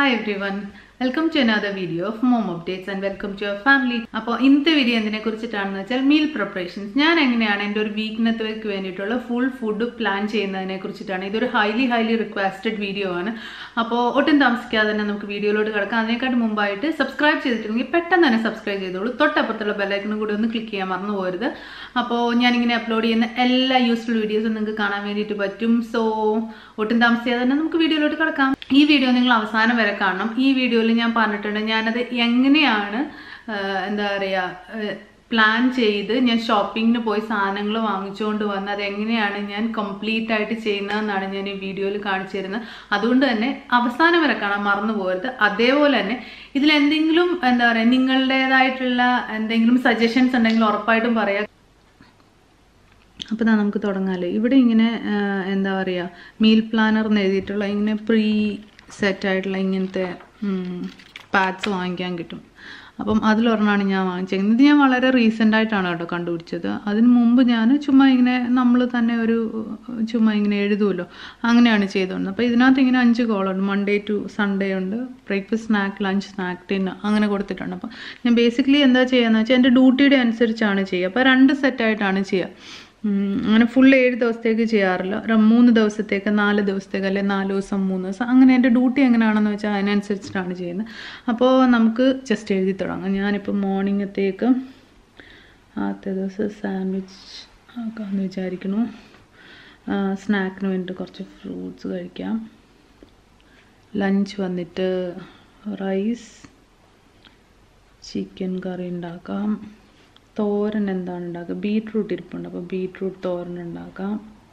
Hi everyone, welcome to another video of Mom Updates and welcome to your family. അപ്പോൾ ഇന്നത്തെ video എന്തിനെ കുറിച്ചിട്ടാണെന്ന് വെച്ചാൽ meal preparations. ഞാൻ എങ്ങനെയാണ് എൻ്റെ ഒരു വീക്കിനത്തേക്ക് വേണ്ടിയിട്ടുള്ള ഫുൾ ഫുഡ് പ്ലാൻ ചെയ്യുന്നതിനെ കുറിച്ചിട്ടാണ്. ഇതൊരു ഹൈലി റിക്വസ്റ്റഡ് വീഡിയോ ആണ്. അപ്പോൾ ഒട്ടും താമസിക്കാതെ തന്നെ നമുക്ക് വീഡിയോയിലോട്ട് കിടക്കാം. അതിനെക്കാട്ട് മുമ്പായിട്ട് സബ്സ്ക്രൈബ് ചെയ്തിട്ടുണ്ടെങ്കിൽ പെട്ടെന്ന് തന്നെ സബ്സ്ക്രൈബ് ചെയ്തോളൂ. തൊട്ടപ്പുറത്തുള്ള ബെല്ലൈക്കണും കൂടി ഒന്ന് ക്ലിക്ക് ചെയ്യാൻ മറന്നു പോകരുത്. അപ്പോൾ ഞാനിങ്ങനെ അപ്ലോഡ് ചെയ്യുന്ന എല്ലാ യൂസ്ഫുൾ വീഡിയോസും നിങ്ങൾക്ക് കാണാൻ വേണ്ടിയിട്ട് പറ്റും. സോ ഒട്ടും താമസിക്കാതെ തന്നെ നമുക്ക് വീഡിയോയിലോട്ട് കിടക്കാം. ഈ വീഡിയോ നിങ്ങൾ അവസാനം വരെ കാണണം. ഈ വീഡിയോയിൽ ഞാൻ പറഞ്ഞിട്ടുണ്ട് ഞാനത് എങ്ങനെയാണ് എന്താ പറയുക പ്ലാൻ ചെയ്ത് ഞാൻ ഷോപ്പിങ്ങിന് പോയി സാധനങ്ങൾ വാങ്ങിച്ചുകൊണ്ട് വന്ന് അതെങ്ങനെയാണ് ഞാൻ കംപ്ലീറ്റ് ആയിട്ട് ചെയ്യുന്നതെന്നാണ് ഞാൻ ഈ വീഡിയോയിൽ കാണിച്ചു തരുന്നത്. അതുകൊണ്ട് തന്നെ അവസാനം വരെ കാണാൻ മറന്നു പോകരുത്. അതേപോലെ തന്നെ ഇതിലെന്തെങ്കിലും എന്താ പറയുക നിങ്ങളുടേതായിട്ടുള്ള എന്തെങ്കിലും സജഷൻസ് ഉണ്ടെങ്കിൽ ഉറപ്പായിട്ടും പറയാം. അപ്പോൾ നമുക്ക് തുടങ്ങാമല്ലോ. ഇവിടെ ഇങ്ങനെ എന്താ പറയുക മീൽ പ്ലാനർ എന്ന് എഴുതിയിട്ടുള്ള ഇങ്ങനെ പ്രീ സെറ്റായിട്ടുള്ള ഇങ്ങനത്തെ പാഡ്സ് വാങ്ങിക്കാൻ കിട്ടും. അപ്പം അതിലൊരെണ്ണമാണ് ഞാൻ വാങ്ങിച്ചത്. ഇത് ഞാൻ വളരെ റീസെൻ്റ് ആയിട്ടാണ് കേട്ടോ കണ്ടുപിടിച്ചത്. അതിന് മുമ്പ് ഞാൻ ചുമ്മാ ഇങ്ങനെ നമ്മൾ തന്നെ ചുമ്മാ ഇങ്ങനെ എഴുതുമല്ലോ, അങ്ങനെയാണ് ചെയ്തുകൊണ്ടത്. അപ്പോൾ ഇതിനകത്ത് ഇങ്ങനെ 5 കോളുണ്ട്. മൺഡേ ടു സൺഡേ ഉണ്ട്, breakfast, snack, lunch, snack, dinner അങ്ങനെ കൊടുത്തിട്ടുണ്ട്. അപ്പോൾ ഞാൻ ബേസിക്കലി എന്താ ചെയ്യുകയെന്ന് വെച്ചാൽ എൻ്റെ ഡ്യൂട്ടിയുടെ അനുസരിച്ചാണ് ചെയ്യുക. അപ്പോൾ 2 സെറ്റായിട്ടാണ് ചെയ്യുക. അങ്ങനെ ഫുൾ 7 ദിവസത്തേക്ക് ചെയ്യാറില്ല. 3 ദിവസത്തേക്ക്, 4 ദിവസത്തേക്ക്, അല്ലെങ്കിൽ 4 ദിവസം 3 ദിവസം, അങ്ങനെ എൻ്റെ ഡ്യൂട്ടി എങ്ങനെയാണെന്ന് വെച്ചാൽ അതിനനുസരിച്ചിട്ടാണ് ചെയ്യുന്നത്. അപ്പോൾ നമുക്ക് ജസ്റ്റ് എഴുതി തുടങ്ങാം. ഞാനിപ്പോൾ മോർണിംഗത്തേക്ക് ആദ്യത്തെ ദിവസം സാൻഡ്വിച്ച് ആക്കാമെന്ന് വിചാരിക്കുന്നു. സ്നാക്കിന് വേണ്ടിയിട്ട് കുറച്ച് ഫ്രൂട്ട്സ് കഴിക്കാം. ലഞ്ച് വന്നിട്ട് റൈസ്, ചിക്കൻ കറി ഉണ്ടാക്കാം. തോരൻ എന്താണ് ഉണ്ടാക്കുക? ബീട്രൂട്ട് ഇരിപ്പുണ്ട്, അപ്പോൾ ബീട്രൂട്ട് തോരൻ ഉണ്ടാക്കാം.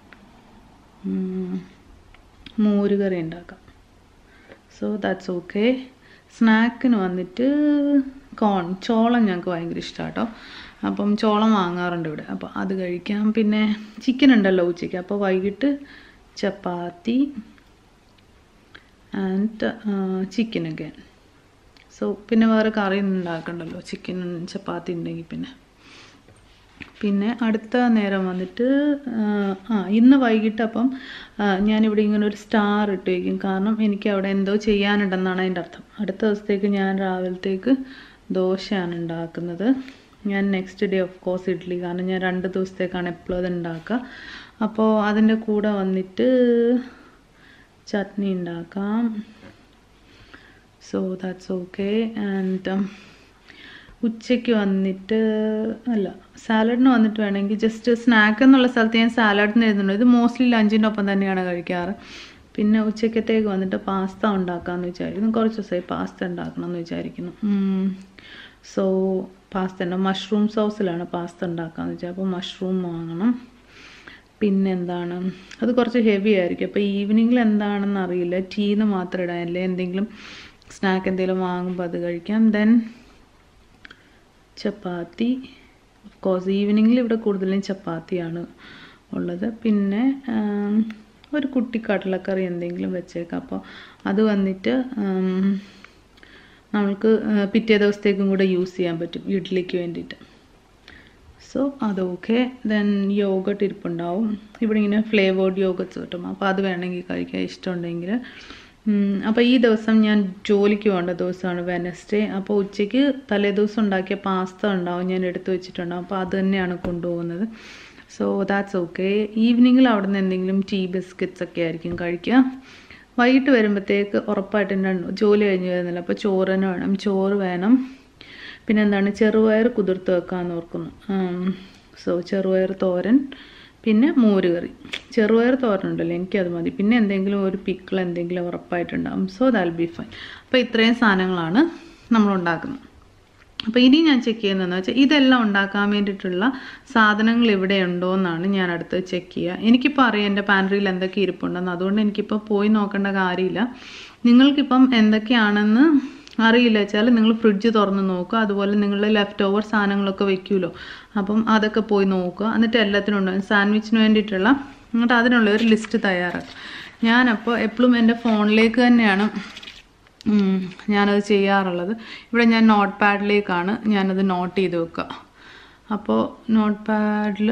മോരുകറി ഉണ്ടാക്കാം. So that's okay. സ്നാക്കിന് വന്നിട്ട് ചോളം ഞങ്ങൾക്ക് ഭയങ്കര ഇഷ്ടമാണ് കേട്ടോ. അപ്പം ചോളം വാങ്ങാറുണ്ട് ഇവിടെ, അപ്പോൾ അത് കഴിക്കാം. പിന്നെ ചിക്കൻ ഉണ്ടല്ലോ ഉച്ചയ്ക്ക്, അപ്പോൾ വൈകിട്ട് ചപ്പാത്തി ആൻഡ് ചിക്കൻ ഒക്കെ. സോ പിന്നെ വേറെ കറി ഉണ്ടാക്കണ്ടല്ലോ, ചിക്കൻ ചപ്പാത്തി ഉണ്ടെങ്കിൽ. പിന്നെ അടുത്ത നേരം വന്നിട്ട് ഇന്ന് വൈകിട്ട് അപ്പം ഞാനിവിടെ ഇങ്ങനെ ഒരു സ്റ്റാർ ഇട്ട് വയ്ക്കും. കാരണം എനിക്ക് അവിടെ എന്തോ ചെയ്യാനുണ്ടെന്നാണ് അതിൻ്റെ അർത്ഥം. അടുത്ത ദിവസത്തേക്ക് ഞാൻ രാവിലത്തേക്ക് ദോശയാണ് ഉണ്ടാക്കുന്നത്. ഞാൻ next day of course idli, കാരണം ഞാൻ 2 ദിവസത്തേക്കാണ് എപ്പോഴും അത് ഉണ്ടാക്കുക. അപ്പോൾ അതിൻ്റെ കൂടെ വന്നിട്ട് ചട്നി ഉണ്ടാക്കാം. So that's okay. ആൻഡ് ഉച്ചയ്ക്ക് വന്നിട്ട് സാലഡിന് വന്നിട്ട് വേണമെങ്കിൽ ജസ്റ്റ് സ്നാക്ക് എന്നുള്ള സ്ഥലത്ത് ഞാൻ സാലഡിന് എഴുതുന്നുണ്ട്. ഇത് മോസ്റ്റ്ലി ലഞ്ചിൻ്റെ ഒപ്പം തന്നെയാണ് കഴിക്കാറ്. പിന്നെ ഉച്ചക്കത്തേക്ക് വന്നിട്ട് പാസ്ത ഉണ്ടാക്കാമെന്ന് വിചാരിക്കുന്നു. കുറച്ച് ദിവസമായി പാസ്ത ഉണ്ടാക്കണം എന്ന് വിചാരിക്കുന്നു. സോ പാസ്ത മഷ്റൂം സോസിലാണ് പാസ്ത ഉണ്ടാക്കാമെന്ന് വെച്ചാൽ, അപ്പോൾ മഷ്റൂം വാങ്ങണം. പിന്നെ എന്താണ്, അത് കുറച്ച് ഹെവി ആയിരിക്കും. അപ്പോൾ ഈവനിങ്ങിൽ എന്താണെന്ന് അറിയില്ല, ടീന്ന് മാത്രം ഇടാനല്ലേ, എന്തെങ്കിലും സ്നാക്ക് എന്തെങ്കിലും വാങ്ങുമ്പോൾ അത് കഴിക്കാം. ദെൻ ചപ്പാത്തി, ഓഫ് കോഴ്സ് ഈവനിങ്ങിൽ ഇവിടെ കൂടുതലും ചപ്പാത്തിയാണ് ഉള്ളത്. പിന്നെ ഒരു കുട്ടി കടലക്കറി എന്തെങ്കിലും വെച്ചേക്കാം. അപ്പോൾ അത് വന്നിട്ട് നമ്മൾക്ക് പിറ്റേ ദിവസത്തേക്കും കൂടെ യൂസ് ചെയ്യാൻ പറ്റും ഇഡ്ഡലിക്ക് വേണ്ടിയിട്ട്. സോ അത് ഓക്കെ. Then yoghurt ഇരിപ്പുണ്ടാവും. ഇവിടെ ഇങ്ങനെ ഫ്ലേവേർഡ് യോഗട്ട്സ് കിട്ടും, അപ്പോൾ അത് വേണമെങ്കിൽ കഴിക്കാൻ ഇഷ്ടമുണ്ടെങ്കിൽ. അപ്പോൾ ഈ ദിവസം ഞാൻ ജോലിക്ക് പോകേണ്ട ദിവസമാണ്, വെനസ്ഡേ. അപ്പോൾ ഉച്ചയ്ക്ക് തലേ ദിവസം ഉണ്ടാക്കിയ പാസ്ത ഉണ്ടാവും, ഞാൻ എടുത്തു വെച്ചിട്ടുണ്ടാവും. അപ്പോൾ അത് തന്നെയാണ് കൊണ്ടുപോകുന്നത്. So that's okay. ഈവനിങ്ങിൽ അവിടെ നിന്ന് എന്തെങ്കിലും ടീ ബിസ്ക്കറ്റ്സ് ഒക്കെ ആയിരിക്കും കഴിക്കുക. വൈകിട്ട് വരുമ്പോഴത്തേക്ക് ഉറപ്പായിട്ടും ജോലി കഴിഞ്ഞ് വരുന്നില്ല, അപ്പോൾ ചോറ് വേണം. പിന്നെ എന്താണ്, ചെറുപയർ കുതിർത്ത് വെക്കാമെന്ന് ഓർക്കുന്നു. സോ ചെറുപയർ തോരൻ, പിന്നെ മോരുകറി. ചെറുപയർ തോരനുണ്ടല്ലോ, എനിക്കത് മതി. പിന്നെ എന്തെങ്കിലും ഒരു പിക്കിൾ എന്തെങ്കിലും ഉറപ്പായിട്ടുണ്ടാകും. So dal be fine. അപ്പോൾ ഇത്രയും സാധനങ്ങളാണ് നമ്മൾ ഉണ്ടാക്കുന്നത്. അപ്പോൾ ഇനി ഞാൻ ചെക്ക് ചെയ്യുന്നതെന്ന് വെച്ചാൽ ഇതെല്ലാം ഉണ്ടാക്കാൻ വേണ്ടിയിട്ടുള്ള സാധനങ്ങൾ ഇവിടെ ഉണ്ടോ എന്നാണ് ഞാൻ അടുത്ത് ചെക്ക് ചെയ്യുക. എനിക്കിപ്പോൾ അറിയാം എൻ്റെ പാൻട്രിയിൽ എന്തൊക്കെ ഇരിപ്പുണ്ടെന്ന്, അതുകൊണ്ട് എനിക്കിപ്പോൾ പോയി നോക്കേണ്ട കാര്യമില്ല. നിങ്ങൾക്കിപ്പം എന്തൊക്കെയാണെന്ന് അറിയില്ല വെച്ചാൽ നിങ്ങൾ ഫ്രിഡ്ജ് തുറന്ന് നോക്കുക. അതുപോലെ നിങ്ങളുടെ ലെഫ്റ്റ് ഓവർ സാധനങ്ങളൊക്കെ വെക്കുമല്ലോ, അപ്പം അതൊക്കെ പോയി നോക്കുക. എന്നിട്ട് എല്ലാത്തിനും ഉണ്ടാകും സാൻഡ്വിച്ചിന് വേണ്ടിയിട്ടുള്ള, എന്നിട്ട് അതിനുള്ള ഒരു ലിസ്റ്റ് തയ്യാറാക്കുക. ഞാനപ്പോൾ എപ്പോഴും എൻ്റെ ഫോണിലേക്ക് തന്നെയാണ് ഞാനത് ചെയ്യാറുള്ളത്. ഇവിടെ ഞാൻ നോട്ട് പാഡിലേക്കാണ് ഞാനത് നോട്ട് ചെയ്ത് വെക്കുക. അപ്പോൾ നോട്ട് പാഡിൽ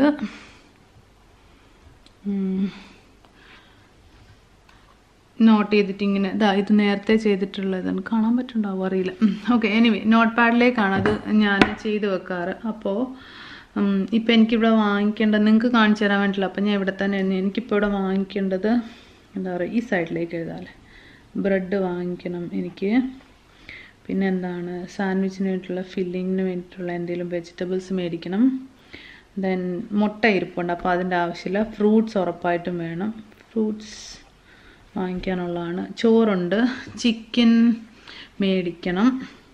നോട്ട് ചെയ്തിട്ട് ഇങ്ങനെ ഇത് നേരത്തെ ചെയ്തിട്ടുള്ളതാണ്, കാണാൻ പറ്റുന്നുണ്ടാവും അറിയില്ല. ഓക്കെ, എനിവേ നോട്ട് പാഡിലേക്കാണ് അത് ഞാൻ ചെയ്ത് വെക്കാറ്. അപ്പോൾ ഇപ്പം എനിക്കിവിടെ വാങ്ങിക്കേണ്ടത് നിങ്ങൾക്ക് കാണിച്ചു തരാൻ വേണ്ടിയില്ല, അപ്പം ഞാൻ ഇവിടെ തന്നെ എനിക്കിപ്പോൾ ഇവിടെ വാങ്ങിക്കേണ്ടത് എന്താ പറയുക, ഈ സൈഡിലേക്ക് എഴുതാമല്ലേ. ബ്രെഡ് വാങ്ങിക്കണം എനിക്ക്, പിന്നെ എന്താണ് സാൻഡ്വിച്ചിന് വേണ്ടിയിട്ടുള്ള ഫില്ലിങ്ങിന് വേണ്ടിയിട്ടുള്ള എന്തെങ്കിലും വെജിറ്റബിൾസ് മേടിക്കണം. ദെൻ മുട്ട ഇരിപ്പുണ്ട്, അപ്പോൾ അതിൻ്റെ ആവശ്യമില്ല. ഫ്രൂട്ട്സ് ഉറപ്പായിട്ടും വേണം, ഫ്രൂട്ട്സ് വാങ്ങിക്കാനുള്ളതാണ്. ചോറുണ്ട്, ചിക്കൻ മേടിക്കണം,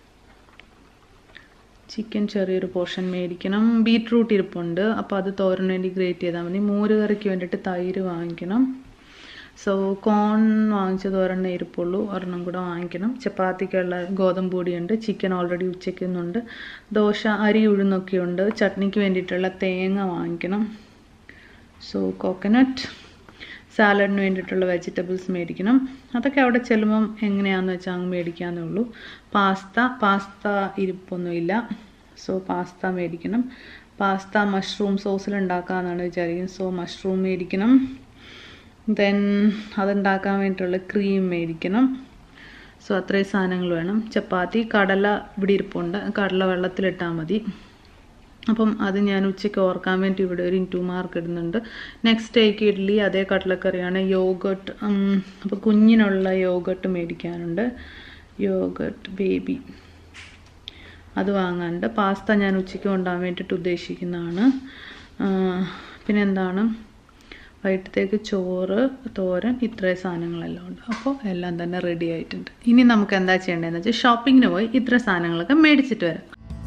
ചിക്കൻ ചെറിയൊരു പോർഷൻ മേടിക്കണം. ബീട്രൂട്ട് ഇരിപ്പുണ്ട്, അപ്പോൾ അത് തോരന് വേണ്ടി ഗ്രേറ്റ് ചെയ്താൽ മതി. മോര് കറിക്ക് വേണ്ടിയിട്ട് തൈര് വാങ്ങിക്കണം. സോ കോൺ വാങ്ങിച്ചത് ഒരെണ്ണം ഇരിപ്പുള്ളൂ, ഒരെണ്ണം കൂടെ വാങ്ങിക്കണം. ചപ്പാത്തിക്കുള്ള ഗോതമ്പ് പൊടിയുണ്ട്, ചിക്കൻ ഓൾറെഡി ഉച്ചയ്ക്കുന്നുണ്ട്, ദോശ അരി ഉഴുന്നൊക്കെ ഉണ്ട്. ചട്നിക്ക് വേണ്ടിയിട്ടുള്ള തേങ്ങ വാങ്ങിക്കണം. So coconut. സാലഡിന് വേണ്ടിയിട്ടുള്ള വെജിറ്റബിൾസ് മേടിക്കണം. അതൊക്കെ അവിടെ ചെല്ലുമ്പം എങ്ങനെയാണെന്ന് വെച്ചാൽ അങ്ങ് മേടിക്കാന്നേ ഉള്ളൂ. പാസ്ത ഇരിപ്പൊന്നുമില്ല, സോ പാസ്ത മേടിക്കണം. പാസ്ത മഷ്റൂം സോസിൽ ഉണ്ടാക്കാമെന്നാണ് വിചാരിക്കുന്നത്, സോ മഷ്റൂം മേടിക്കണം. ദെൻ അതുണ്ടാക്കാൻ വേണ്ടിയിട്ടുള്ള ക്രീം മേടിക്കണം. സോ അത്രയും സാധനങ്ങൾ വേണം. ചപ്പാത്തി, കടല ഇവിടെ ഇരിപ്പുണ്ട്, കടല വെള്ളത്തിലിട്ടാൽ മതി. അപ്പം അത് ഞാൻ ഉച്ചയ്ക്ക് ഓർക്കാൻ വേണ്ടി ഇവിടെ ഒരു 2 മാർക്ക് ഇടുന്നുണ്ട്. നെക്സ്റ്റ് ഡേക്ക് ഇഡ്ഡലി, അതേ കടലക്കറിയാണ്. യോഗട്ട്, അപ്പോൾ കുഞ്ഞിനുള്ള യോഗട്ട് മേടിക്കാനുണ്ട്, യോഗട്ട് ബേബി അത് വാങ്ങാനുണ്ട്. പാസ്ത ഞാൻ ഉച്ചയ്ക്ക് കൊണ്ടുപോകാൻ വേണ്ടിയിട്ട് ഉദ്ദേശിക്കുന്നതാണ്. പിന്നെ എന്താണ് വൈകിട്ടത്തേക്ക് ചോറ്, തോരൻ, ഇത്രയും സാധനങ്ങളെല്ലാം ഉണ്ട്. അപ്പോൾ എല്ലാം തന്നെ റെഡി ആയിട്ടുണ്ട്. ഇനി നമുക്ക് എന്താ ചെയ്യേണ്ടതെന്ന് വെച്ചാൽ ഷോപ്പിങ്ങിന് പോയി ഇത്ര സാധനങ്ങളൊക്കെ മേടിച്ചിട്ട് വരാം.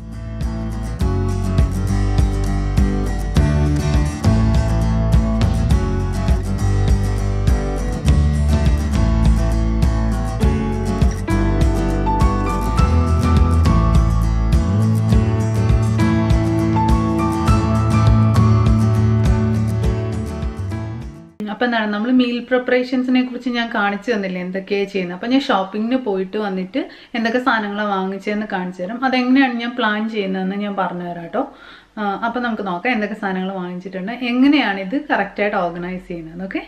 അപ്പം എന്താണ് നമ്മൾ മീൽ പ്രിപ്പറേഷൻസിനെ കുറിച്ച് ഞാൻ കാണിച്ചു തന്നില്ലേ എന്തൊക്കെയാണ് ചെയ്യുന്നത്. അപ്പം ഞാൻ ഷോപ്പിങ്ങിന് പോയിട്ട് വന്നിട്ട് എന്തൊക്കെ സാധനങ്ങളാണ് വാങ്ങിച്ചതെന്ന് കാണിച്ചു തരാം. അതെങ്ങനെയാണ് ഞാൻ പ്ലാൻ ചെയ്യുന്നതെന്ന് ഞാൻ പറഞ്ഞു തരാം കേട്ടോ. അപ്പം നമുക്ക് നോക്കാം എന്തൊക്കെ സാധനങ്ങൾ വാങ്ങിച്ചിട്ടുണ്ട്, എങ്ങനെയാണ് ഇത് കറക്റ്റായിട്ട് ഓർഗനൈസ് ചെയ്യുന്നത്. ഓക്കെ,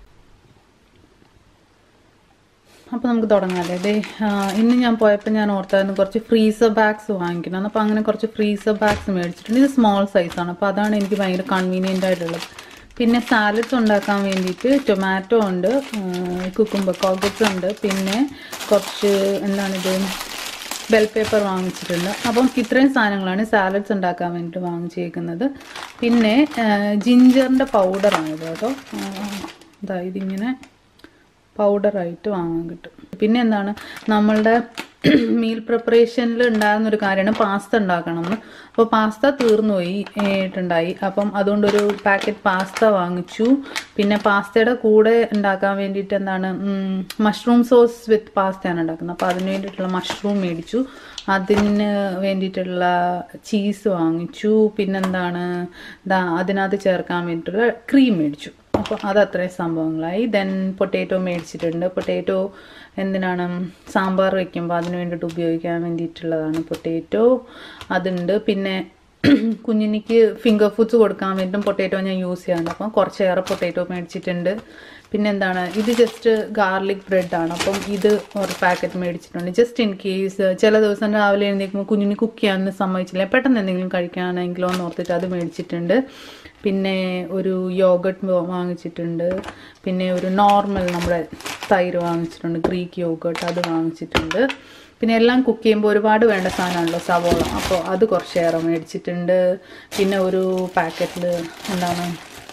അപ്പോൾ നമുക്ക് തുടങ്ങാമല്ലേ. അതെ, ഇന്ന് ഞാൻ പോയപ്പോൾ ഞാൻ ഓർത്തായിരുന്നു കുറച്ച് ഫ്രീസർ ബാഗ്സ് വാങ്ങിക്കണം. അപ്പോൾ അങ്ങനെ കുറച്ച് ഫ്രീസർ ബാഗ്സ് മേടിച്ചിട്ടുണ്ട്. ഇത് സ്മോൾ സൈസാണ്, അപ്പോൾ അതാണ് എനിക്ക് ഭയങ്കര കൺവീനിയൻ്റ് ആയിട്ടുള്ളത്. പിന്നെ സാലഡ്സ് ഉണ്ടാക്കാൻ വേണ്ടിയിട്ട് ടൊമാറ്റോ ഉണ്ട്, കുക്കുംബർ കോഗറ്റ്സ് ഉണ്ട്, പിന്നെ കുറച്ച് എന്താണിത് ബെൽ പേപ്പർ വാങ്ങിച്ചിട്ടുണ്ട്. അപ്പം ഇത്രയും സാധനങ്ങളാണ് സാലഡ്സ് ഉണ്ടാക്കാൻ വേണ്ടിയിട്ട് വാങ്ങിച്ചേക്കുന്നത്. പിന്നെ ജിഞ്ചറിൻ്റെ പൗഡറാണിത് കേട്ടോ. ഇതിങ്ങനെ പൗഡറായിട്ട് വാങ്ങാൻ കിട്ടും. പിന്നെ എന്താണ് നമ്മളുടെ മീൽ പ്രിപ്പറേഷനിൽ ഉണ്ടാകുന്നൊരു കാര്യമാണ് പാസ്ത ഉണ്ടാക്കണമെന്ന്. അപ്പോൾ പാസ്ത തീർന്നുപോയിട്ടുണ്ടായി, അപ്പം അതുകൊണ്ടൊരു പാക്കറ്റ് പാസ്ത വാങ്ങിച്ചു. പിന്നെ പാസ്തയുടെ കൂടെ ഉണ്ടാക്കാൻ വേണ്ടിയിട്ട് എന്താണ് മഷ്റൂം സോസ് വിത്ത് പാസ്തയാണ് ഉണ്ടാക്കുന്നത്. അപ്പോൾ അതിന് വേണ്ടിയിട്ടുള്ള മഷ്റൂം മേടിച്ചു, അതിന് വേണ്ടിയിട്ടുള്ള ചീസ് വാങ്ങിച്ചു. പിന്നെന്താണ് അതിനകത്ത് ചേർക്കാൻ വേണ്ടിയിട്ടുള്ള ക്രീം മേടിച്ചു. അപ്പോൾ അത് അത്രയും സംഭവങ്ങളായി. ദെൻ പൊട്ടേറ്റോ മേടിച്ചിട്ടുണ്ട്. പൊട്ടേറ്റോ എന്തിനാണ് സാമ്പാർ വയ്ക്കുമ്പോൾ അതിന് വേണ്ടിയിട്ട് ഉപയോഗിക്കാൻ വേണ്ടിയിട്ടുള്ളതാണ് പൊട്ടേറ്റോ, അതുണ്ട്. പിന്നെ കുഞ്ഞിനിക്ക് ഫിംഗർ ഫുഡ്സ് കൊടുക്കാൻ വേണ്ടിയിട്ടും പൊട്ടേറ്റോ ഞാൻ യൂസ് ചെയ്യാറുണ്ട്, അപ്പം കുറച്ചേറെ പൊട്ടേറ്റോ മേടിച്ചിട്ടുണ്ട്. പിന്നെ എന്താണ് ഇത് ജസ്റ്റ് ഗാർലിക് ബ്രെഡാണ്, അപ്പം ഇത് ഒരു പാക്കറ്റ് മേടിച്ചിട്ടുണ്ട്. ജസ്റ്റ് ഇൻ കേസ് ചില ദിവസം രാവിലെ എഴുന്നേൽക്കുമ്പോൾ കുഞ്ഞിന് കുക്ക് ചെയ്യാനൊന്നും സമ്മതിച്ചില്ല, പെട്ടെന്ന് എന്തെങ്കിലും കഴിക്കാനെങ്കിലോ എന്ന് ഓർത്തിട്ട് അത് മേടിച്ചിട്ടുണ്ട്. പിന്നെ ഒരു യോഗട്ട് വാങ്ങിച്ചിട്ടുണ്ട്. പിന്നെ ഒരു നോർമൽ നമ്മുടെ തൈര് വാങ്ങിച്ചിട്ടുണ്ട്, ഗ്രീക്ക് യോഗട്ട് അത് വാങ്ങിച്ചിട്ടുണ്ട്. പിന്നെ എല്ലാം കുക്ക് ചെയ്യുമ്പോൾ ഒരുപാട് വേണ്ട സാധനമാണല്ലോ സവോള, അപ്പോൾ അത് കുറച്ചേറെ മേടിച്ചിട്ടുണ്ട്. പിന്നെ ഒരു പാക്കറ്റിൽ എന്താണ്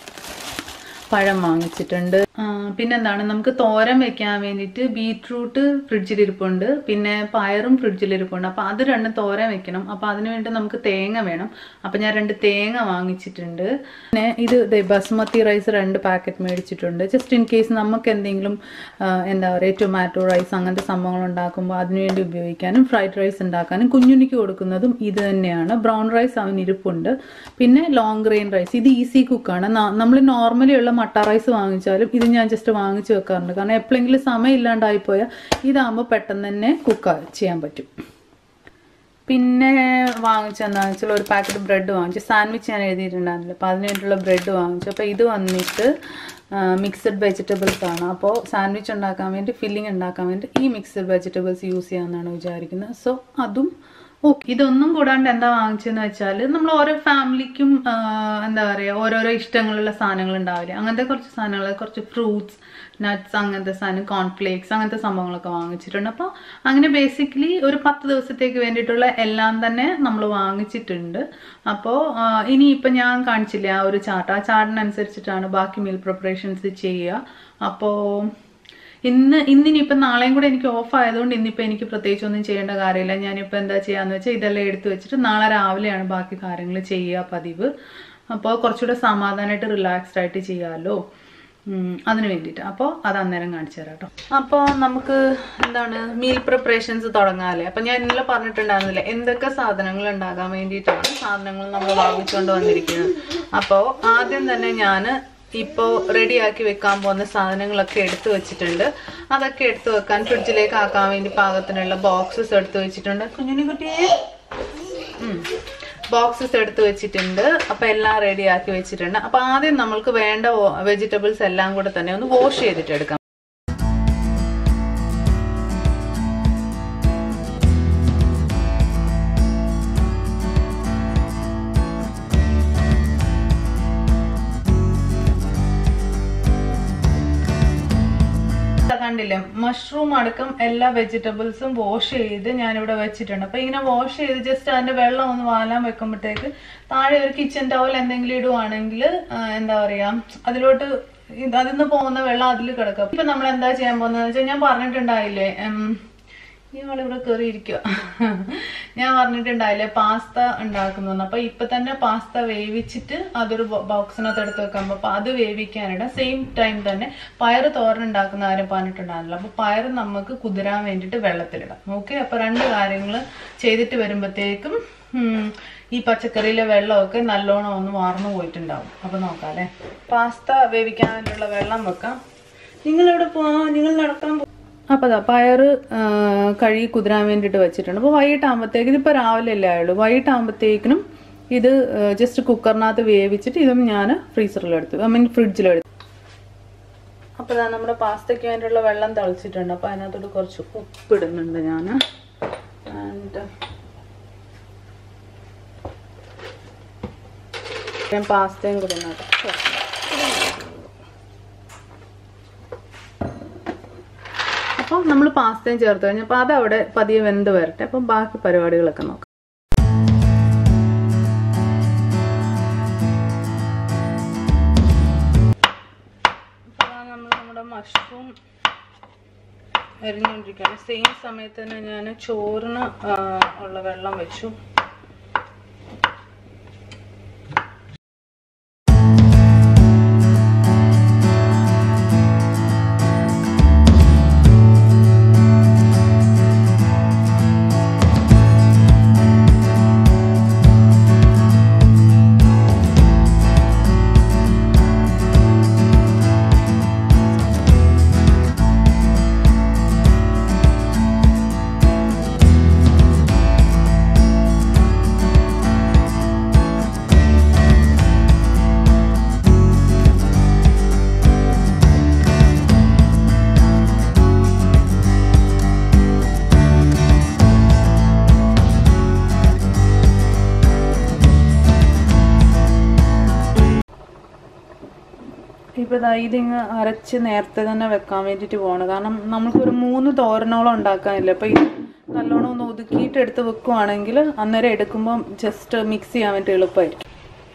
പഴം വാങ്ങിച്ചിട്ടുണ്ട്. പിന്നെന്താണ് നമുക്ക് തോരൻ വെക്കാൻ വേണ്ടിയിട്ട് ബീട്രൂട്ട് ഫ്രിഡ്ജിലിരിപ്പുണ്ട്, പിന്നെ പയറും ഫ്രിഡ്ജിലിരിപ്പുണ്ട്. അപ്പോൾ അത് രണ്ടും തോരൻ വെക്കണം. അപ്പോൾ അതിന് വേണ്ടി നമുക്ക് തേങ്ങ വേണം. അപ്പോൾ ഞാൻ 2 തേങ്ങ വാങ്ങിച്ചിട്ടുണ്ട്. പിന്നെ ഇത് ബസ്മതി റൈസ് 2 പാക്കറ്റ് മേടിച്ചിട്ടുണ്ട്. ജസ്റ്റ് ഇൻ കേസ് നമുക്ക് എന്തെങ്കിലും എന്താ പറയുക ടൊമാറ്റോ റൈസ് അങ്ങനത്തെ സംഭവങ്ങൾ ഉണ്ടാക്കുമ്പോൾ അതിനുവേണ്ടി ഉപയോഗിക്കാനും ഫ്രൈഡ് റൈസ് ഉണ്ടാക്കാനും കുഞ്ഞുണ്ണിക്ക് കൊടുക്കുന്നതും ഇത് തന്നെയാണ്. ബ്രൗൺ റൈസ് അവന് ഇരിപ്പുണ്ട്. പിന്നെ ലോങ് ഗ്രെയിൻ റൈസ്, ഇത് ഈസി കുക്കാണ്. നമ്മൾ നോർമലി ഉള്ള മട്ട റൈസ് വാങ്ങിച്ചാലും ഇത് ഞാൻ ജസ്റ്റ് വാങ്ങിച്ച് വെക്കാറുണ്ട്. കാരണം എപ്പോഴെങ്കിലും സമയം ഇല്ലാണ്ടായിപ്പോയാൽ ഇതാകുമ്പോൾ പെട്ടെന്ന് തന്നെ കുക്ക് ചെയ്യാൻ പറ്റും. പിന്നെ വാങ്ങിച്ചെന്താണെന്ന് വെച്ചാൽ ഒരു പാക്കറ്റ് ബ്രെഡ് വാങ്ങിച്ചു. സാൻഡ്വിച്ച് ഞാൻ എഴുതിയിട്ടുണ്ടായിരുന്നില്ല, അപ്പോൾ അതിന് വേണ്ടിയിട്ടുള്ള ബ്രെഡ് വാങ്ങിച്ചു. അപ്പോൾ ഇത് വന്നിട്ട് മിക്സഡ് വെജിറ്റബിൾസ് ആണ്. അപ്പോൾ സാൻഡ്വിച്ച് ഉണ്ടാക്കാൻ വേണ്ടി, ഫില്ലിംഗ് ഉണ്ടാക്കാൻ വേണ്ടി ഈ മിക്സഡ് വെജിറ്റബിൾസ് യൂസ് ചെയ്യാമെന്നാണ് വിചാരിക്കുന്നത്. സോ അതും ഓക്കെ. ഇതൊന്നും കൂടാണ്ട് എന്താ വാങ്ങിച്ചതെന്ന് വെച്ചാൽ, നമ്മൾ ഓരോ ഫാമിലിക്കും എന്താ പറയുക, ഓരോരോ ഇഷ്ടങ്ങളുള്ള സാധനങ്ങൾ ഉണ്ടാവില്ലേ, അങ്ങനത്തെ കുറച്ച് സാധനങ്ങൾ, കുറച്ച് ഫ്രൂട്ട്സ്, നട്ട്സ്, അങ്ങനത്തെ സാധനം, കോൺഫ്ലേക്സ്, അങ്ങനത്തെ സംഭവങ്ങളൊക്കെ വാങ്ങിച്ചിട്ടുണ്ട്. അപ്പോൾ അങ്ങനെ ബേസിക്കലി ഒരു 10 ദിവസത്തേക്ക് വേണ്ടിയിട്ടുള്ള എല്ലാം തന്നെ നമ്മൾ വാങ്ങിച്ചിട്ടുണ്ട്. അപ്പോൾ ഇനിയിപ്പോൾ ഞാൻ കാണിച്ചില്ലേ ആ ഒരു ചാർട്ട്, ആ ചാർട്ടിനനുസരിച്ചിട്ടാണ് ബാക്കി മീൽ പ്രിപ്പറേഷൻസ് ചെയ്യുക. അപ്പോൾ ഇന്നിനിപ്പം നാളെയും കൂടെ എനിക്ക് ഓഫ് ആയതുകൊണ്ട് ഇന്നിപ്പോൾ എനിക്ക് പ്രത്യേകിച്ചൊന്നും ചെയ്യേണ്ട കാര്യമില്ല. ഞാനിപ്പോൾ എന്താ ചെയ്യാന്ന് വെച്ചാൽ ഇതെല്ലാം എടുത്തു വെച്ചിട്ട് നാളെ രാവിലെയാണ് ബാക്കി കാര്യങ്ങൾ ചെയ്യുക പതിവ്. അപ്പോൾ കുറച്ചുകൂടെ സമാധാനമായിട്ട് റിലാക്സ്ഡ് ആയിട്ട് ചെയ്യാമല്ലോ, അതിന് വേണ്ടിയിട്ട്. അപ്പോൾ അത് അന്നേരം കാണിച്ചു തരാം കേട്ടോ. അപ്പോൾ നമുക്ക് എന്താണ് മീൽ പ്രിപ്പറേഷൻസ് തുടങ്ങാമല്ലേ. അപ്പം ഞാൻ ഇന്നലെ പറഞ്ഞിട്ടുണ്ടായിരുന്നില്ല എന്തൊക്കെ സാധനങ്ങൾ ഉണ്ടാകാൻ വേണ്ടിയിട്ടാണ് സാധനങ്ങൾ നമ്മൾ വാങ്ങിച്ചുകൊണ്ട് വന്നിരിക്കുന്നത്. അപ്പോൾ ആദ്യം തന്നെ ഞാൻ ഇപ്പോൾ റെഡിയാക്കി വെക്കാൻ പോകുന്ന സാധനങ്ങളൊക്കെ എടുത്തു വെച്ചിട്ടുണ്ട്. അതൊക്കെ എടുത്തു വെക്കാൻ ഫ്രിഡ്ജിലേക്ക് ആക്കാൻ വേണ്ടി പാകത്തിനുള്ള ബോക്സസ് എടുത്തു വെച്ചിട്ടുണ്ട്. കുഞ്ഞുകുട്ടിയെ ബോക്സസ് എടുത്തു വെച്ചിട്ടുണ്ട്. അപ്പോൾ എല്ലാം റെഡിയാക്കി വെച്ചിട്ടുണ്ട്. അപ്പോൾ ആദ്യം നമ്മൾക്ക് വേണ്ട വെജിറ്റബിൾസ് എല്ലാം കൂടെ തന്നെ ഒന്ന് വാഷ് ചെയ്തിട്ട് എടുക്കാം. കണ്ടില്ലേ, മഷ്റൂം അടക്കം എല്ലാ വെജിറ്റബിൾസും വാഷ് ചെയ്ത് ഞാനിവിടെ വെച്ചിട്ടുണ്ട്. അപ്പൊ ഇങ്ങനെ വാഷ് ചെയ്ത് ജസ്റ്റ് അതിന്റെ വെള്ളം ഒന്ന് വാലാൻ വെക്കുമ്പോഴത്തേക്ക് താഴെ ഒരു കിച്ചൺ ടവൽ എന്തെങ്കിലും ഇടുവാണെങ്കിൽ എന്താ പറയാ, അതിലോട്ട് അതിന്ന് പോകുന്ന വെള്ളം അതിൽ കിടക്കും. ഇപ്പൊ നമ്മൾ എന്താ ചെയ്യാൻ പോകുന്നത് വെച്ചാൽ, ഞാൻ പറഞ്ഞിട്ടുണ്ടായില്ലേ ഇയാളിവിടെ കയറിയിരിക്കുക, ഞാൻ പറഞ്ഞിട്ടുണ്ടായില്ലേ പാസ്ത ഉണ്ടാക്കുന്നു. അപ്പൊ ഇപ്പൊ തന്നെ പാസ്ത വേവിച്ചിട്ട് അതൊരു ബോക്സിനകത്ത് എടുത്ത് വെക്കാൻ. അപ്പൊ അത് വേവിക്കാനിടാം. സെയിം ടൈം തന്നെ പയറ് തോരൻ ഉണ്ടാക്കുന്ന കാര്യം പറഞ്ഞിട്ടുണ്ടായിരുന്നല്ലോ. അപ്പൊ പയറ് നമുക്ക് കുതിരാൻ വേണ്ടിയിട്ട് വെള്ളത്തിലിടാം. ഓക്കെ, അപ്പൊ 2 കാര്യങ്ങൾ ചെയ്തിട്ട് വരുമ്പോഴത്തേക്കും ഈ പച്ചക്കറിയിലെ വെള്ളമൊക്കെ നല്ലോണം ഒന്ന് വാർന്നു പോയിട്ടുണ്ടാവും. അപ്പൊ നോക്കാം അല്ലെ. പാസ്ത വേവിക്കാൻ വേണ്ടിയുള്ള വെള്ളം വെക്കാം. നിങ്ങൾ എവിടെ പോവാ, നിങ്ങൾ നടക്കാൻ പോ. അപ്പോൾ അതാ പയറ് കഴുകി കുതിരാൻ വേണ്ടിയിട്ട് വെച്ചിട്ടുണ്ട്. അപ്പോൾ വൈകിട്ടാകുമ്പോഴത്തേക്കും, ഇതിപ്പോൾ രാവിലെ അല്ലേ ആയുള്ളൂ, വൈകിട്ടാകുമ്പോഴത്തേക്കിനും ഇത് ജസ്റ്റ് കുക്കറിനകത്ത് വേവിച്ചിട്ട് ഇതും ഞാൻ ഫ്രീസറിലെടുത്തു, ഫ്രിഡ്ജിലെടുത്തു. അപ്പോൾ അതാ നമ്മുടെ പാസ്തയ്ക്ക് വേണ്ടിയുള്ള വെള്ളം തിളച്ചിട്ടുണ്ട്. അപ്പോൾ അതിനകത്തോട്ട് കുറച്ച് ഉപ്പിടുന്നുണ്ട് ഞാൻ. ആൻഡ് പാസ്തയും കൂടെ നട്ടാം. അപ്പോൾ നമ്മൾ പാസ്തയും ചേർത്ത് കഴിഞ്ഞപ്പോൾ അതവിടെ പതിയെ വെന്ത് വരട്ടെ. അപ്പം ബാക്കി പരിപാടികളൊക്കെ നോക്കാം. അപ്പോൾ നമ്മൾ നമ്മുടെ മഷ്റൂം അരിഞ്ഞുകൊണ്ടിരിക്കുകയാണ്. സെയിം സമയത്ത് തന്നെ ഞാൻ ചോറിന് ഉള്ള വെള്ളം വെച്ചു. ഇപ്പോൾ ഇതിങ്ങ് അരച്ച് നേരത്തെ തന്നെ വെക്കാൻ വേണ്ടിയിട്ട് പോകണം. കാരണം നമുക്കൊരു 3 തോരനോളം ഉണ്ടാക്കാനില്ല. അപ്പോൾ ഇത് നല്ലോണം ഒന്ന് ഒതുക്കിയിട്ട് എടുത്ത് വെക്കുവാണെങ്കിൽ അന്നേരം എടുക്കുമ്പം ജസ്റ്റ് മിക്സ് ചെയ്യാൻ വേണ്ടി എളുപ്പമായിരിക്കും.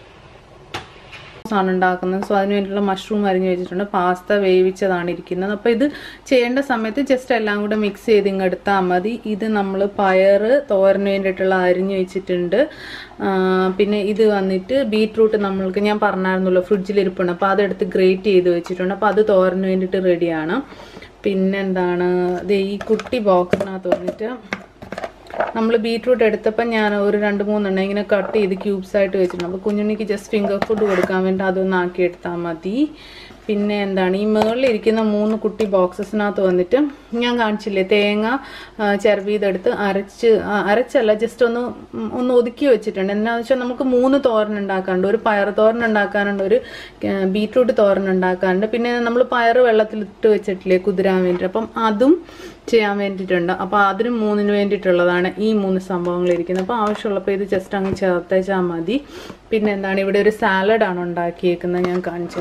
ആണ് ഉണ്ടാക്കുന്നത്. സോ അതിന് വേണ്ടിയിട്ടുള്ള മഷ്റൂം അരിഞ്ഞു വെച്ചിട്ടുണ്ട്. പാസ്ത വേവിച്ചതാണ് ഇരിക്കുന്നത്. അപ്പോൾ ഇത് ചെയ്യേണ്ട സമയത്ത് ജസ്റ്റ് എല്ലാം കൂടെ മിക്സ് ചെയ്ത് ഇങ്ങെടുത്താൽ മതി. ഇത് നമ്മൾ പയറ് തോരന് വേണ്ടിയിട്ടുള്ള അരിഞ്ഞു വെച്ചിട്ടുണ്ട്. പിന്നെ ഇത് വന്നിട്ട് ബീറ്റ്റൂട്ട് നമ്മൾക്ക് ഞാൻ പറഞ്ഞായിരുന്നല്ലോ ഫ്രിഡ്ജിലിരിപ്പുണ്ട്. അപ്പോൾ അതെടുത്ത് ഗ്രേറ്റ് ചെയ്ത് വെച്ചിട്ടുണ്ട്. അപ്പോൾ അത് തോരന് വേണ്ടിയിട്ട് റെഡിയാണ്. പിന്നെന്താണ്, ഈ കുട്ടി ബോക്സിനകത്ത് വന്നിട്ട് നമ്മൾ ബീറ്റ്റൂട്ട് എടുത്തപ്പോൾ ഞാൻ ഒരു 2-3 എണ്ണം ഇങ്ങനെ കട്ട് ചെയ്ത് ക്യൂബ്സ് ആയിട്ട് വെച്ചിട്ടുണ്ട്. അപ്പോൾ കുഞ്ഞുണ്ണിക്ക് ജസ്റ്റ് ഫിംഗർ ഫുഡ് കൊടുക്കാൻ വേണ്ടി അതൊന്ന് ആക്കിയെടുത്താൽ മതി. പിന്നെ എന്താണ് ഈ മുകളിലിരിക്കുന്ന 3 കുട്ടി ബോക്സസിനകത്ത് വന്നിട്ട് ഞാൻ കാണിച്ചില്ലേ തേങ്ങ ചിരവിയതെടുത്ത് അരച്ചല്ല ജസ്റ്റ് ഒന്ന് ഒതുക്കി വെച്ചിട്ടുണ്ട്. എന്താണെന്ന് വെച്ചാൽ നമുക്ക് 3 തോരൻ ഉണ്ടാക്കാനുണ്ട്. ഒരു പയർ തോരൻ ഉണ്ടാക്കാനുണ്ട്, ഒരു ബീറ്റ്റൂട്ട് തോരൻ ഉണ്ടാക്കാനുണ്ട്, പിന്നെ നമ്മൾ പയർ വെള്ളത്തിലിട്ട് വെച്ചിട്ടില്ലേ കുതിരാൻ വേണ്ടിയിട്ട്, അപ്പം അതും ചെയ്യാൻ വേണ്ടിയിട്ടുണ്ട്. അപ്പോൾ അതിന് 3-ന് വേണ്ടിയിട്ടുള്ളതാണ് ഈ 3 സംഭവങ്ങൾ ഇരിക്കുന്നത്. അപ്പോൾ ആവശ്യമുള്ളപ്പോൾ ഇത് ജസ്റ്റ് അങ്ങ് ചേർത്തേച്ചാൽ മതി. പിന്നെ എന്താണ് ഇവിടെ ഒരു സാലഡാണ് ഉണ്ടാക്കിയേക്കുന്നത്, ഞാൻ കാണിച്ചത്.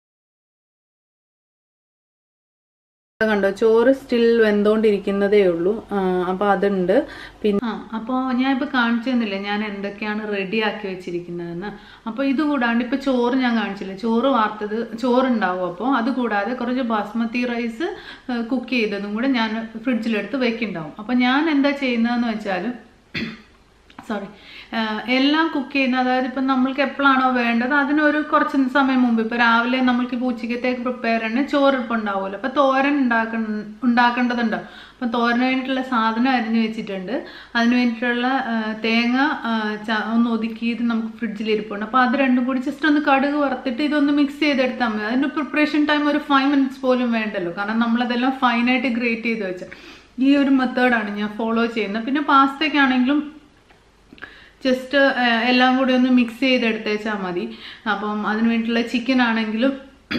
കണ്ടോ ചോറ് സ്റ്റിൽ വെന്തോണ്ടിരിക്കുന്നതേ ഉള്ളൂ. അപ്പോൾ അതുണ്ട്. പിന്നെ അപ്പോൾ ഞാൻ ഇപ്പോൾ കാണിച്ചു തന്നില്ലേ ഞാൻ എന്തൊക്കെയാണ് റെഡി ആക്കി വെച്ചിരിക്കുന്നതെന്ന്. അപ്പോൾ ഇത് കൂടാണ്ട് ഇപ്പോൾ ചോറ് ഞാൻ കാണിച്ചില്ലേ, ചോറ് വാർത്തത് ചോറുണ്ടാവും. അപ്പോൾ അത് കൂടാതെ കുറച്ച് ബാസ്മതി റൈസ് കുക്ക് ചെയ്തതും കൂടെ ഞാൻ ഫ്രിഡ്ജിലെടുത്ത് വെക്കുന്നുണ്ടാവും. അപ്പോൾ ഞാൻ എന്താ ചെയ്യുന്നതെന്ന് വെച്ചാൽ എല്ലാം കുക്ക് ചെയ്യുന്ന, അതായത് ഇപ്പം നമ്മൾക്ക് എപ്പോഴാണോ വേണ്ടത് അതിനൊരു കുറച്ച് സമയം മുമ്പ്, ഇപ്പോൾ രാവിലെ നമ്മൾക്ക് ഇപ്പോൾ ഉച്ചക്കത്തേക്ക് പ്രിപ്പയർ ചെയ്യണേ ചോറിപ്പോൾ ഉണ്ടാവുമല്ലോ. അപ്പോൾ തോരൻ ഉണ്ടാക്കേണ്ടതുണ്ടാവും. അപ്പം തോരന് വേണ്ടിയിട്ടുള്ള സാധനം അരിഞ്ഞു വെച്ചിട്ടുണ്ട്. അതിന് വേണ്ടിയിട്ടുള്ള തേങ്ങ ഒന്ന് ഒതുക്കിയിട്ട് നമുക്ക് ഫ്രിഡ്ജിലിരിപ്പുണ്ട്. അപ്പോൾ അത് രണ്ടും കൂടി ജസ്റ്റ് ഒന്ന് കടുക് വറുത്തിട്ട് ഇതൊന്ന് മിക്സ് ചെയ്തെടുത്താൽ മതി. അതിൻ്റെ പ്രിപ്പറേഷൻ ടൈം ഒരു 5 minutes പോലും വേണ്ടല്ലോ, കാരണം നമ്മളതെല്ലാം ഫൈനായിട്ട് ഗ്രേറ്റ് ചെയ്ത് വെച്ചാൽ. ഈ ഒരു മെത്തേഡാണ് ഞാൻ ഫോളോ ചെയ്യുന്നത്. പിന്നെ പാസ്തയ്ക്കാണെങ്കിലും ജസ്റ്റ് എല്ലാം കൂടി ഒന്ന് മിക്സ് ചെയ്തെടുത്തേച്ചാൽ മതി. അപ്പം അതിന് വേണ്ടിയിട്ടുള്ള ചിക്കൻ ആണെങ്കിലും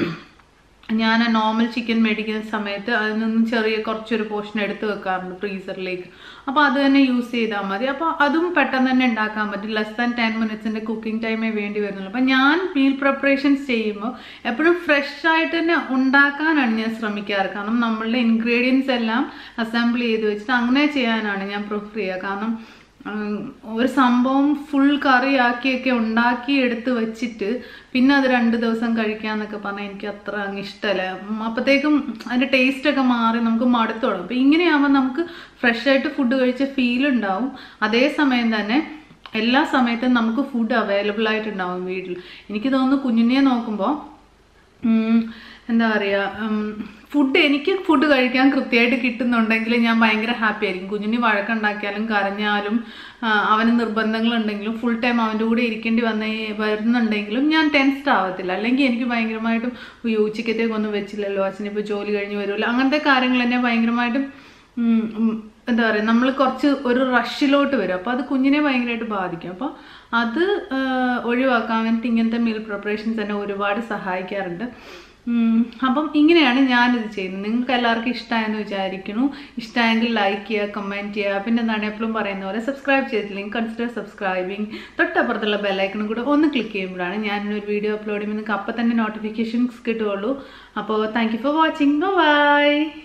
ഞാൻ നോർമൽ ചിക്കൻ മേടിക്കുന്ന സമയത്ത് അതിൽ നിന്നും കുറച്ചൊരു പോർഷൻ എടുത്ത് വെക്കാറുണ്ട് ഫ്രീസറിലേക്ക്. അപ്പോൾ അത് തന്നെ യൂസ് ചെയ്താൽ മതി. അപ്പോൾ അതും പെട്ടെന്ന് തന്നെ ഉണ്ടാക്കാൻ പറ്റും. ലെസ് ദാൻ 10 minutes കുക്കിംഗ് ടൈമേ വേണ്ടി വരുന്നുള്ളൂ. അപ്പം ഞാൻ മീൽ പ്രിപ്പറേഷൻസ് ചെയ്യുമ്പോൾ എപ്പോഴും ഫ്രഷ് ആയിട്ട് തന്നെ ഉണ്ടാക്കാനാണ് ഞാൻ ശ്രമിക്കാറ്. കാരണം നമ്മളുടെ ഇൻഗ്രീഡിയൻസ് എല്ലാം അസംബിൾ ചെയ്ത് വെച്ചിട്ട് അങ്ങനെ ചെയ്യാനാണ് ഞാൻ പ്രിഫർ ചെയ്യുക. കാരണം ഒരു സംഭവം ഫുൾ കറിയാക്കിയൊക്കെ ഉണ്ടാക്കി എടുത്ത് വെച്ചിട്ട് പിന്നെ അത് 2 ദിവസം കഴിക്കാന്നൊക്കെ പറഞ്ഞാൽ എനിക്ക് അത്ര അങ്ങ് ഇഷ്ടമല്ല. അപ്പോഴത്തേക്കും അതിൻ്റെ ടേസ്റ്റൊക്കെ മാറി നമുക്ക് മടുത്തു തുടങ്ങും. അപ്പം ഇങ്ങനെയാകുമ്പോൾ നമുക്ക് ഫ്രഷ് ആയിട്ട് ഫുഡ് കഴിച്ച ഫീൽ ഉണ്ടാവും. അതേസമയം തന്നെ എല്ലാ സമയത്തും നമുക്ക് ഫുഡ് അവൈലബിൾ ആയിട്ടുണ്ടാവും വീട്ടിൽ. എനിക്ക് തോന്നുന്നു കുഞ്ഞിനെ നോക്കുമ്പോൾ എന്താ പറയുക, എനിക്ക് ഫുഡ് കഴിക്കാൻ കൃത്യമായിട്ട് കിട്ടുന്നുണ്ടെങ്കിൽ ഞാൻ ഭയങ്കര ഹാപ്പി ആയിരിക്കും. കുഞ്ഞിന് വഴക്കുണ്ടാക്കിയാലും കരഞ്ഞാലും അവന് നിർബന്ധങ്ങളുണ്ടെങ്കിലും ഫുൾ ടൈം അവൻ്റെ കൂടെ ഇരിക്കേണ്ടി വരുന്നുണ്ടെങ്കിലും ഞാൻ ടെൻസ്ഡ് ആവത്തില്ല. അല്ലെങ്കിൽ എനിക്ക് ഭയങ്കരമായിട്ടും ഉച്ചക്കത്തേക്കൊന്നും വെച്ചില്ലല്ലോ, അച്ഛനിപ്പോൾ ജോലി കഴിഞ്ഞ് വരുമല്ലോ, അങ്ങനത്തെ കാര്യങ്ങൾ എന്നെ ഭയങ്കരമായിട്ടും എന്താ പറയുക, നമ്മൾ കുറച്ച് ഒരു റഷിലോട്ട് വരും. അപ്പോൾ അത് കുഞ്ഞിനെ ഭയങ്കരമായിട്ട് ബാധിക്കും. അപ്പോൾ അത് ഒഴിവാക്കാൻ വേണ്ടിയിട്ട് ഇങ്ങനത്തെ മീൽ പ്രിപ്പറേഷൻസ് തന്നെ ഒരുപാട് സഹായിക്കാറുണ്ട്. അപ്പം ഇങ്ങനെയാണ് ഞാനിത് ചെയ്യുന്നത്. നിങ്ങൾക്ക് എല്ലാവർക്കും ഇഷ്ടമായെന്ന് വിചാരിക്കുന്നു. ഇഷ്ടമായെങ്കിൽ ലൈക്ക് ചെയ്യുക, കമൻറ്റ് ചെയ്യുക. പിന്നെ എന്താണ് എപ്പോഴും പറയുന്ന പോലെ സബ്സ്ക്രൈബ് ചെയ്തില്ലെങ്കിൽ കൺസിഡർ സബ്സ്ക്രൈബിങ്. തൊട്ടപ്പുറത്തുള്ള ബെല്ലൈക്കണും കൂടെ ഒന്ന് ക്ലിക്ക് ചെയ്യുമ്പോഴാണ് ഞാനൊരു വീഡിയോ അപ്ലോഡ് ചെയ്യുമ്പോൾ നിങ്ങൾക്ക് അപ്പം തന്നെ നോട്ടിഫിക്കേഷൻസ് കിട്ടുകയുള്ളൂ. അപ്പോൾ thank you for watching. By.